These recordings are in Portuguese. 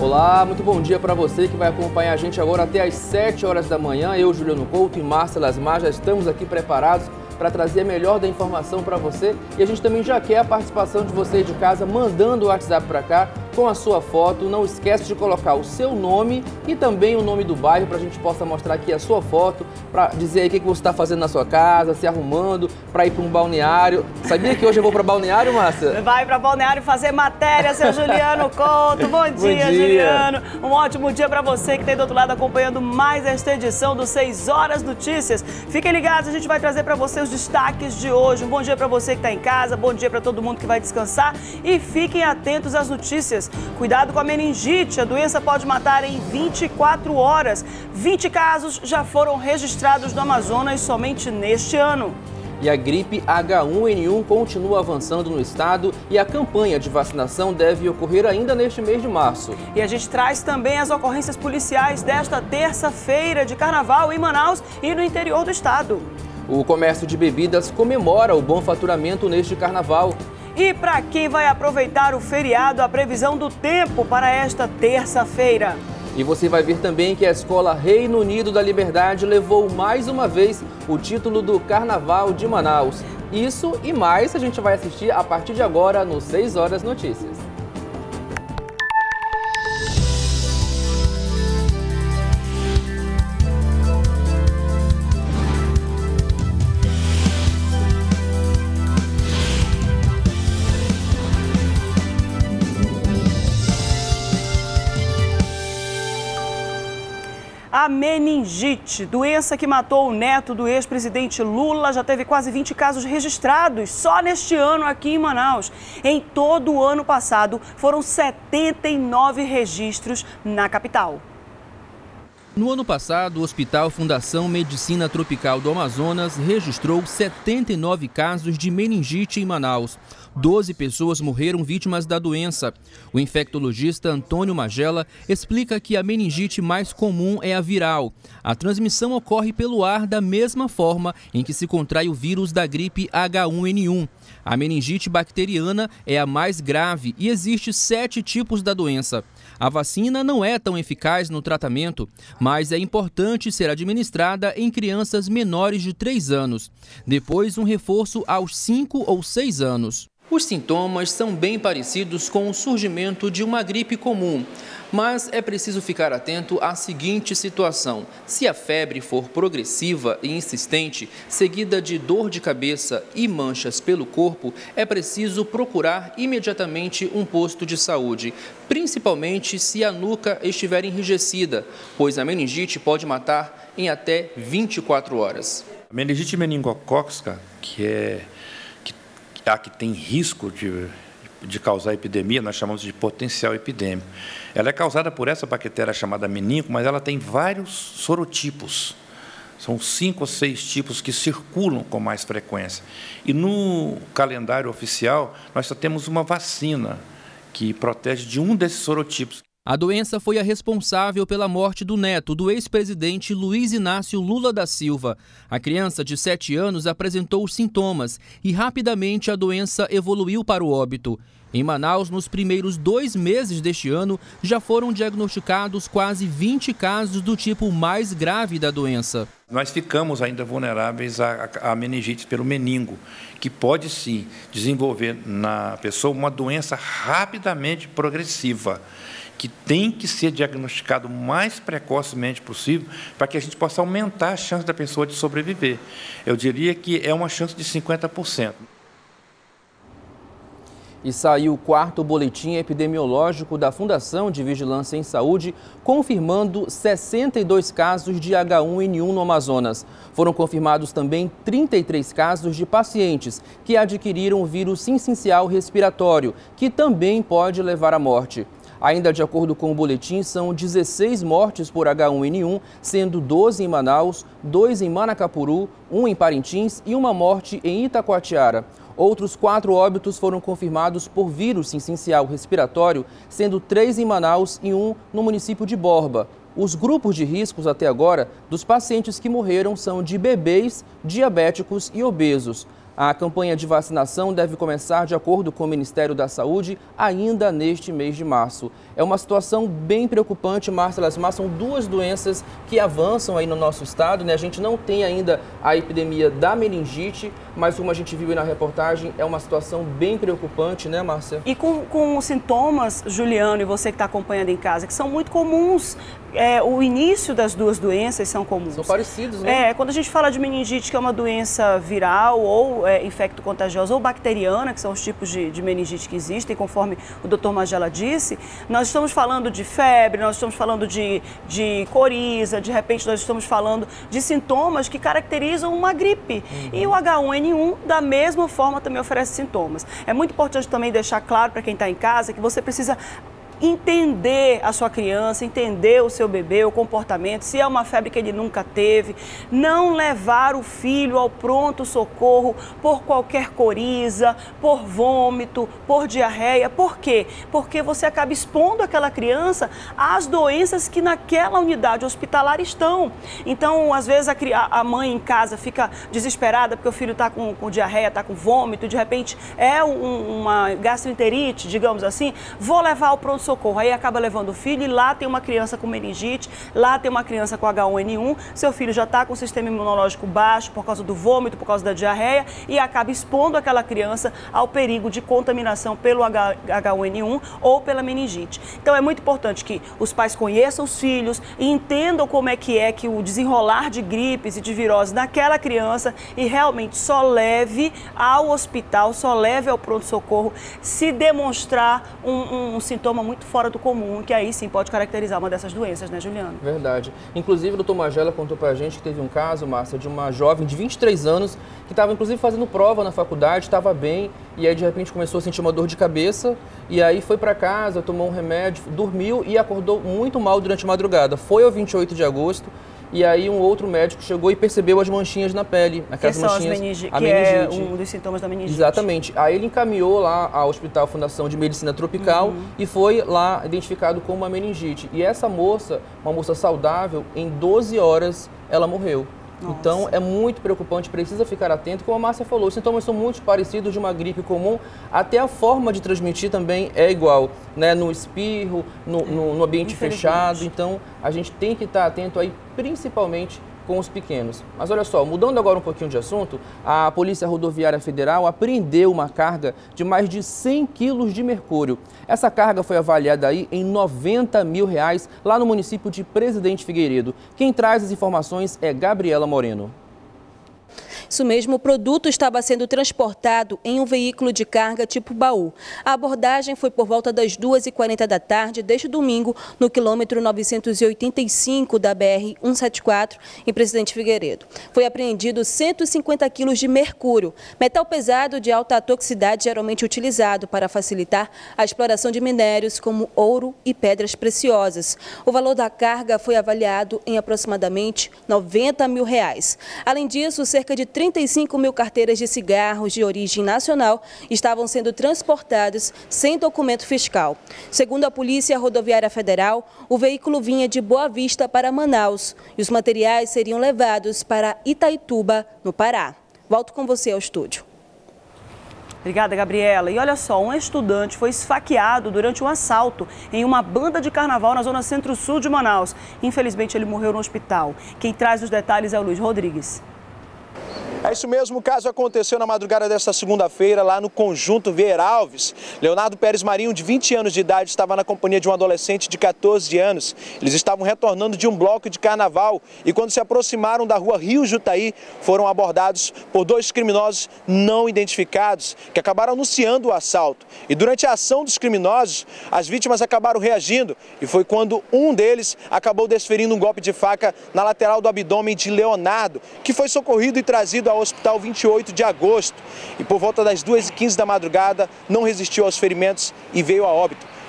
Olá, muito bom dia para você que vai acompanhar a gente agora até às 7 horas da manhã. Eu, Juliano Couto e Márcia Lasmar já estamos aqui preparados para trazer a melhor da informação para você. E a gente também já quer a participação de você de casa, mandando o WhatsApp para cá com a sua foto. Não esquece de colocar o seu nome e também o nome do bairro para a gente possa mostrar aqui a sua foto, para dizer aí o que você está fazendo na sua casa, se arrumando, para ir para um balneário. Sabia que hoje eu vou para balneário, Márcia? Vai para balneário fazer matéria, seu Juliano Couto. Bom dia, Juliano. Um ótimo dia para você que está aí do outro lado acompanhando mais esta edição do 6 Horas Notícias. Fiquem ligados, a gente vai trazer para você os destaques de hoje. Um bom dia para você que está em casa, bom dia para todo mundo que vai descansar e fiquem atentos às notícias. Cuidado com a meningite, a doença pode matar em 24 horas. 20 casos já foram registrados no Amazonas somente neste ano. E a gripe H1N1 continua avançando no estado e a campanha de vacinação deve ocorrer ainda neste mês de março. E a gente traz também as ocorrências policiais desta terça-feira de carnaval em Manaus e no interior do estado. O comércio de bebidas comemora o bom faturamento neste carnaval. E para quem vai aproveitar o feriado, a previsão do tempo para esta terça-feira. E você vai ver também que a Escola Reino Unido da Liberdade levou mais uma vez o título do Carnaval de Manaus. Isso e mais a gente vai assistir a partir de agora no 6 Horas Notícias. A meningite, doença que matou o neto do ex-presidente Lula, já teve quase 20 casos registrados só neste ano aqui em Manaus. Em todo o ano passado, foram 79 registros na capital. No ano passado, o Hospital Fundação Medicina Tropical do Amazonas registrou 79 casos de meningite em Manaus. 12 pessoas morreram vítimas da doença. O infectologista Antônio Magela explica que a meningite mais comum é a viral. A transmissão ocorre pelo ar da mesma forma em que se contrai o vírus da gripe H1N1. A meningite bacteriana é a mais grave e existe 7 tipos da doença. A vacina não é tão eficaz no tratamento, mas é importante ser administrada em crianças menores de 3 anos. Depois, um reforço aos 5 ou 6 anos. Os sintomas são bem parecidos com o surgimento de uma gripe comum, mas é preciso ficar atento à seguinte situação. Se a febre for progressiva e insistente, seguida de dor de cabeça e manchas pelo corpo, é preciso procurar imediatamente um posto de saúde, principalmente se a nuca estiver enrijecida, pois a meningite pode matar em até 24 horas. A meningite meningocócica, que tem risco de causar epidemia, nós chamamos de potencial epidêmico. Ela é causada por essa bactéria chamada meningo, mas ela tem vários sorotipos. São 5 ou 6 tipos que circulam com mais frequência. E no calendário oficial, nós só temos uma vacina que protege de um desses sorotipos. A doença foi a responsável pela morte do neto do ex-presidente Luiz Inácio Lula da Silva. A criança de 7 anos apresentou os sintomas e rapidamente a doença evoluiu para o óbito. Em Manaus, nos primeiros 2 meses deste ano, já foram diagnosticados quase 20 casos do tipo mais grave da doença. Nós ficamos ainda vulneráveis à meningite pelo meningo, que pode sim desenvolver na pessoa uma doença rapidamente progressiva, que tem que ser diagnosticado o mais precocemente possível para que a gente possa aumentar a chance da pessoa de sobreviver. Eu diria que é uma chance de 50%. E saiu o 4º boletim epidemiológico da Fundação de Vigilância em Saúde, confirmando 62 casos de H1N1 no Amazonas. Foram confirmados também 33 casos de pacientes que adquiriram o vírus sincicial respiratório, que também pode levar à morte. Ainda de acordo com o boletim, são 16 mortes por H1N1, sendo 12 em Manaus, 2 em Manacapuru, 1 em Parintins e uma morte em Itacoatiara. Outros 4 óbitos foram confirmados por vírus sincicial respiratório, sendo 3 em Manaus e 1 no município de Borba. Os grupos de riscos até agora dos pacientes que morreram são de bebês, diabéticos e obesos. A campanha de vacinação deve começar, de acordo com o Ministério da Saúde, ainda neste mês de março. É uma situação bem preocupante, Márcia. São duas doenças que avançam aí no nosso estado, né? A gente não tem ainda a epidemia da meningite, mas como a gente viu aí na reportagem, é uma situação bem preocupante, né, Márcia? E com sintomas, Juliano, e você que está acompanhando em casa, que são muito comuns. O início das duas doenças são comuns. São parecidos, né? Quando a gente fala de meningite, que é uma doença viral ou infecto-contagiosa ou bacteriana, que são os tipos de meningite que existem, conforme o Dr. Magela disse, nós estamos falando de febre, nós estamos falando de coriza, de repente nós estamos falando de sintomas que caracterizam uma gripe. E o H1N1, da mesma forma, também oferece sintomas. É muito importante também deixar claro para quem está em casa que você precisa entender a sua criança, entender o seu bebê, o comportamento, se é uma febre que ele nunca teve, não levar o filho ao pronto-socorro por qualquer coriza, por vômito, por diarreia. Por quê? Porque você acaba expondo aquela criança às doenças que naquela unidade hospitalar estão. Então, às vezes, a mãe em casa fica desesperada porque o filho está com diarreia, está com vômito, de repente é uma gastroenterite, digamos assim, vou levar ao pronto-socorro. Aí acaba levando o filho e lá tem uma criança com meningite, lá tem uma criança com H1N1, seu filho já está com o sistema imunológico baixo por causa do vômito, por causa da diarreia e acaba expondo aquela criança ao perigo de contaminação pelo H1N1 ou pela meningite. Então é muito importante que os pais conheçam os filhos e entendam como é que o desenrolar de gripes e de virose naquela criança e realmente só leve ao hospital, só leve ao pronto-socorro se demonstrar um sintoma muito fora do comum, que aí sim pode caracterizar uma dessas doenças, né, Juliano? Verdade. Inclusive, o doutor Magela contou pra gente que teve um caso, Márcia, de uma jovem de 23 anos que estava, inclusive, fazendo prova na faculdade, estava bem, e aí, de repente, começou a sentir uma dor de cabeça, e aí foi para casa, tomou um remédio, dormiu e acordou muito mal durante a madrugada. Foi ao 28 de agosto, e aí um outro médico chegou e percebeu as manchinhas na pele. Aquelas manchinhas, a meningite. É um dos sintomas da meningite. Exatamente. Aí ele encaminhou lá ao Hospital Fundação de Medicina Tropical e foi lá identificado como uma meningite. E essa moça, uma moça saudável, em 12 horas ela morreu. Nossa. Então é muito preocupante, precisa ficar atento. Como a Márcia falou, os sintomas são muito parecidos de uma gripe comum, até a forma de transmitir também é igual, né? No espirro, no ambiente fechado. Então a gente tem que estar atento aí, principalmente com os pequenos. Mas olha só, mudando agora um pouquinho de assunto, a Polícia Rodoviária Federal apreendeu uma carga de mais de 100 quilos de mercúrio. Essa carga foi avaliada aí em R$90 mil lá no município de Presidente Figueiredo. Quem traz as informações é Gabriela Moreno. Isso mesmo, o produto estava sendo transportado em um veículo de carga tipo baú. A abordagem foi por volta das 2h40 da tarde deste domingo, no quilômetro 985 da BR-174, em Presidente Figueiredo. Foi apreendido 150 quilos de mercúrio, metal pesado de alta toxicidade geralmente utilizado para facilitar a exploração de minérios como ouro e pedras preciosas. O valor da carga foi avaliado em aproximadamente R$90 mil. Além disso, cerca de 35 mil carteiras de cigarros de origem nacional estavam sendo transportadas sem documento fiscal. Segundo a Polícia Rodoviária Federal, o veículo vinha de Boa Vista para Manaus e os materiais seriam levados para Itaituba, no Pará. Volto com você ao estúdio. Obrigada, Gabriela. E olha só, um estudante foi esfaqueado durante um assalto em uma banda de carnaval na zona centro-sul de Manaus. Infelizmente, ele morreu no hospital. Quem traz os detalhes é o Luiz Rodrigues. É isso mesmo, o caso aconteceu na madrugada desta segunda-feira lá no Conjunto Vieira Alves. Leonardo Pérez Marinho, de 20 anos de idade, estava na companhia de um adolescente de 14 anos. Eles estavam retornando de um bloco de carnaval e quando se aproximaram da rua Rio Jutaí, foram abordados por dois criminosos não identificados que acabaram anunciando o assalto. E durante a ação dos criminosos, as vítimas acabaram reagindo e foi quando um deles acabou desferindo um golpe de faca na lateral do abdômen de Leonardo, que foi socorrido e trazido ao Hospital 28 de agosto e por volta das 2h15 da madrugada não resistiu aos ferimentos e veio a óbito.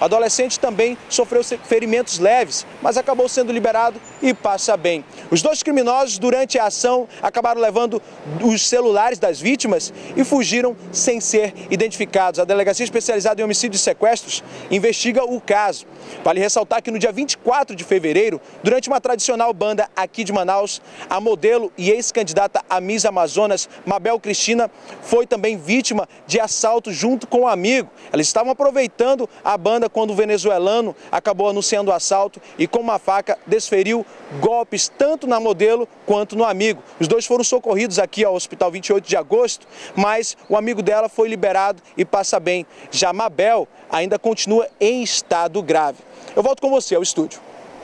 O adolescente também sofreu ferimentos leves, mas acabou sendo liberado e passa bem. Os dois criminosos, durante a ação, acabaram levando os celulares das vítimas e fugiram sem ser identificados. A Delegacia Especializada em Homicídios e Sequestros investiga o caso. Vale ressaltar que no dia 24 de fevereiro, durante uma tradicional banda aqui de Manaus, a modelo e ex-candidata a Miss Amazonas, Mabel Cristina, foi também vítima de assalto junto com um amigo. Eles estavam aproveitando a banda quando o venezuelano acabou anunciando o assalto e com uma faca desferiu golpes tanto na modelo quanto no amigo. Os dois foram socorridos aqui ao Hospital 28 de Agosto, mas o amigo dela foi liberado e passa bem. Já Mabel ainda continua em estado grave. Eu volto com você ao estúdio.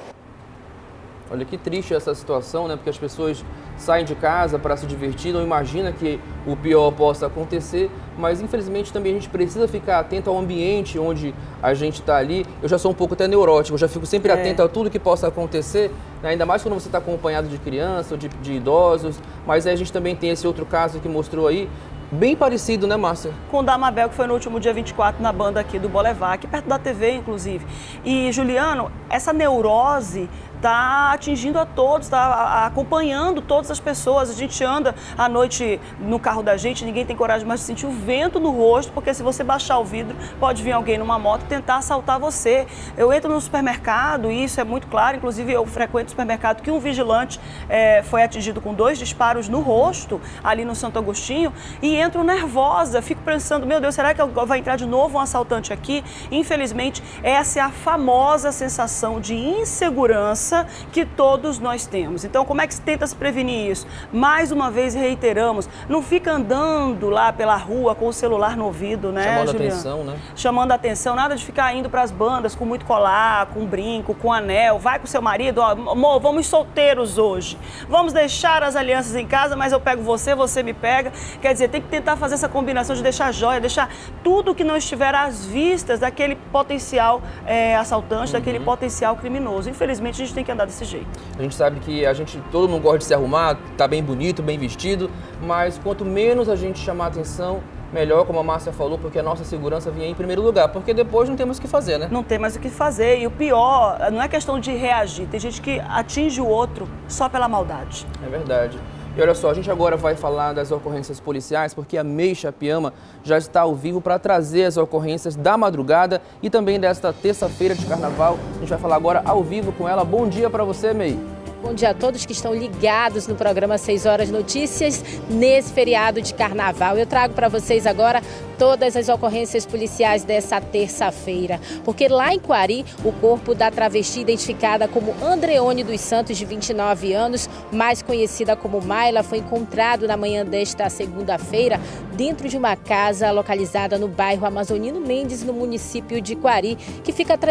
Olha que triste essa situação, né? Porque as pessoas saem de casa para se divertir, não imagina que o pior possa acontecer, mas infelizmente também a gente precisa ficar atento ao ambiente onde a gente está ali. Eu já sou um pouco até neurótico, eu já fico sempre atento a tudo que possa acontecer, né? Ainda mais quando você está acompanhado de crianças ou de idosos, mas aí a gente também tem esse outro caso que mostrou aí, bem parecido, né, Márcia? Com o da Mabel, que foi no último dia 24 na banda aqui do Boulevard, aqui perto da TV, inclusive. E, Juliano, essa neurose está atingindo a todos, está acompanhando todas as pessoas. A gente anda à noite no carro da gente, ninguém tem coragem mais de sentir o vento no rosto, porque se você baixar o vidro, pode vir alguém numa moto e tentar assaltar você. Eu entro no supermercado, e isso é muito claro, inclusive eu frequento o supermercado, que um vigilante foi atingido com 2 disparos no rosto, ali no Santo Agostinho, e entro nervosa, fico pensando, meu Deus, será que vai entrar de novo um assaltante aqui? Infelizmente, essa é a famosa sensação de insegurança que todos nós temos. Então, como é que se tenta se prevenir isso? Mais uma vez, reiteramos, não fica andando lá pela rua com o celular no ouvido, né, chamando Juliano? atenção, né? Chamando atenção, nada de ficar indo para as bandas com muito colar, com brinco, com anel. Vai com seu marido, ó, amor, vamos solteiros hoje. Vamos deixar as alianças em casa, mas eu pego você, você me pega. Quer dizer, tem que tentar fazer essa combinação de deixar joia, deixar tudo que não estiver às vistas daquele potencial assaltante, daquele potencial criminoso. Infelizmente, a gente tem que andar desse jeito. A gente sabe que todo mundo gosta de se arrumar, tá bem bonito, bem vestido, mas quanto menos a gente chamar atenção, melhor, como a Márcia falou, porque a nossa segurança vinha em primeiro lugar, porque depois não temos o que fazer, né? Não tem mais o que fazer, e o pior, não é questão de reagir, tem gente que atinge o outro só pela maldade. É verdade. E olha só, a gente agora vai falar das ocorrências policiais, porque a MEI Chapiama já está ao vivo para trazer as ocorrências da madrugada e também desta terça-feira de carnaval. A gente vai falar agora ao vivo com ela. Bom dia para você, MEI. Bom dia a todos que estão ligados no programa 6 Horas Notícias, nesse feriado de carnaval. Eu trago para vocês agora todas as ocorrências policiais dessa terça-feira, porque lá em Quari, o corpo da travesti identificada como Andreone dos Santos, de 29 anos, mais conhecida como Mayla, foi encontrado na manhã desta segunda-feira dentro de uma casa localizada no bairro Amazonino Mendes, no município de Quari, que fica a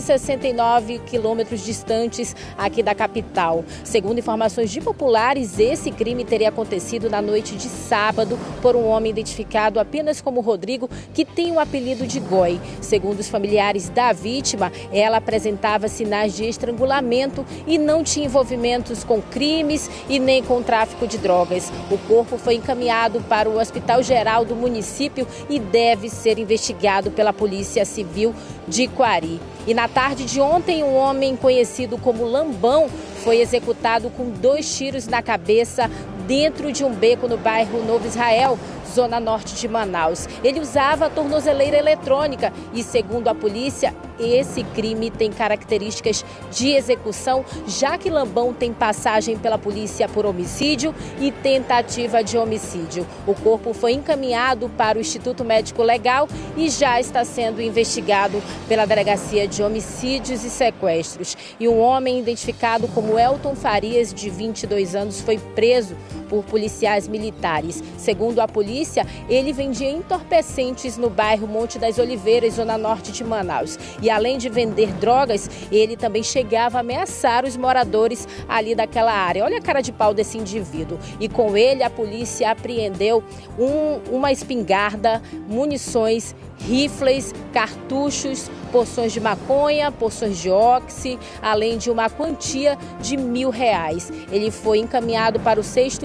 369 quilômetros distantes aqui da capital. Segundo informações de populares, esse crime teria acontecido na noite de sábado por um homem identificado apenas como Rodrigo, que tem o apelido de Goi. Segundo os familiares da vítima, ela apresentava sinais de estrangulamento e não tinha envolvimentos com crimes e nem com tráfico de drogas. O corpo foi encaminhado para o Hospital Geral do município e deve ser investigado pela Polícia Civil de Quari. E na tarde de ontem, um homem conhecido como Lambão foi executado com 2 tiros na cabeça dentro de um beco no bairro Novo Israel, zona norte de Manaus. Ele usava a tornozeleira eletrônica e, segundo a polícia, esse crime tem características de execução, já que Lambão tem passagem pela polícia por homicídio e tentativa de homicídio. O corpo foi encaminhado para o Instituto Médico Legal e já está sendo investigado pela Delegacia de Homicídios e Sequestros. E um homem identificado como Elton Farias, de 22 anos, foi preso por policiais militares. Segundo a polícia, ele vendia entorpecentes no bairro Monte das Oliveiras, zona norte de Manaus. E além de vender drogas, ele também chegava a ameaçar os moradores ali daquela área. Olha a cara de pau desse indivíduo. E com ele, a polícia apreendeu uma espingarda, munições, rifles, cartuchos, porções de maconha, porções de oxi, além de uma quantia de R$1.000. Ele foi encaminhado para o 6º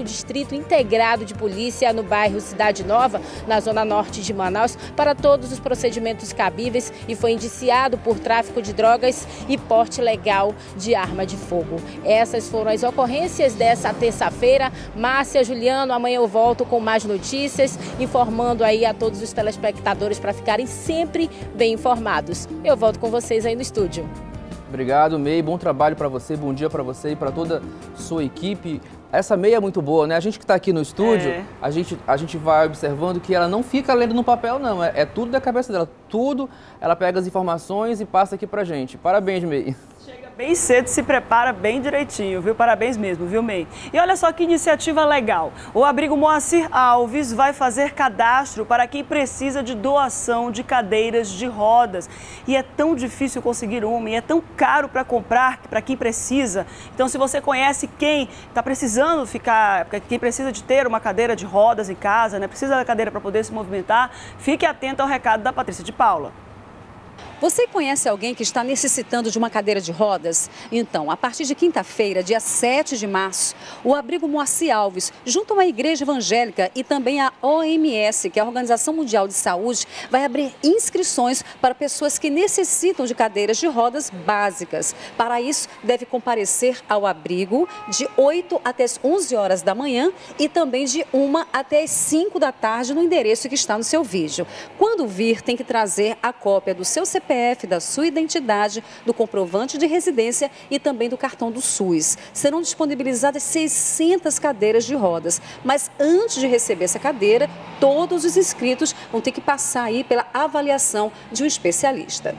Distrito Integrado de Polícia no bairro Cidade Nova, na zona norte de Manaus, para todos os procedimentos cabíveis e foi indiciado por tráfico de drogas e porte legal de arma de fogo. Essas foram as ocorrências dessa terça-feira. Márcia, Juliano, amanhã eu volto com mais notícias, informando aí a todos os telespectadores para ficarem sempre bem informados. Eu volto com vocês aí no estúdio. Obrigado, May. Bom trabalho para você, bom dia para você e para toda a sua equipe. Essa May é muito boa, né? A gente que está aqui no estúdio, a gente vai observando que ela não fica lendo no papel, não. É tudo da cabeça dela. Tudo, ela pega as informações e passa aqui pra gente. Parabéns, May. Chega bem cedo, se prepara bem direitinho, viu? Parabéns mesmo, viu, May? E olha só que iniciativa legal. O abrigo Moacir Alves vai fazer cadastro para quem precisa de doação de cadeiras de rodas. E é tão difícil conseguir uma, e é tão caro para comprar para quem precisa. Então, se você conhece quem está precisando quem precisa de ter uma cadeira de rodas em casa, né? Precisa da cadeira para poder se movimentar, fique atento ao recado da Patrícia de Paula. Você conhece alguém que está necessitando de uma cadeira de rodas? Então, a partir de quinta-feira, dia 7 de março, o abrigo Moacir Alves, junto à Igreja Evangélica e também a OMS, que é a Organização Mundial de Saúde, vai abrir inscrições para pessoas que necessitam de cadeiras de rodas básicas. Para isso, deve comparecer ao abrigo de 8 até as 11 horas da manhã e também de 1 até as 5 da tarde no endereço que está no seu vídeo. Quando vir, tem que trazer a cópia do seu CPF, da sua identidade, do comprovante de residência e também do cartão do SUS. Serão disponibilizadas 600 cadeiras de rodas, mas antes de receber essa cadeira, todos os inscritos vão ter que passar aí pela avaliação de um especialista.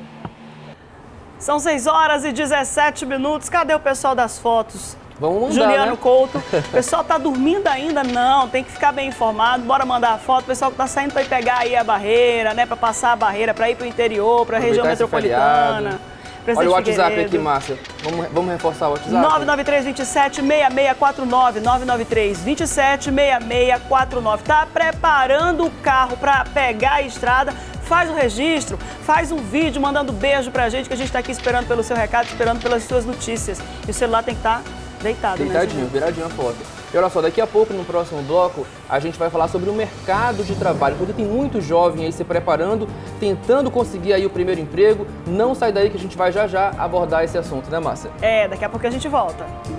São 6 horas e 17 minutos. Cadê o pessoal das fotos? Vamos mandar, Juliano né? Couto. O pessoal tá dormindo ainda? Não, tem que ficar bem informado. Bora mandar a foto. O pessoal que tá saindo para ir pegar aí a barreira, né? Para passar a barreira, para ir para o interior, para a região metropolitana. Olha o WhatsApp aqui, Márcia. Vamos reforçar o WhatsApp. 993-27-6649. 993-27-6649. Tá preparando o carro para pegar a estrada? Faz o registro, faz um vídeo mandando beijo pra gente, que a gente tá aqui esperando pelo seu recado, esperando pelas suas notícias. E o celular tem que estar deitado, deitadinho, né? Viradinho a foto. E olha só, daqui a pouco, no próximo bloco, a gente vai falar sobre o mercado de trabalho, porque tem muito jovem aí se preparando, tentando conseguir aí o primeiro emprego. Não sai daí que a gente vai já abordar esse assunto, né, Márcia? Daqui a pouco a gente volta.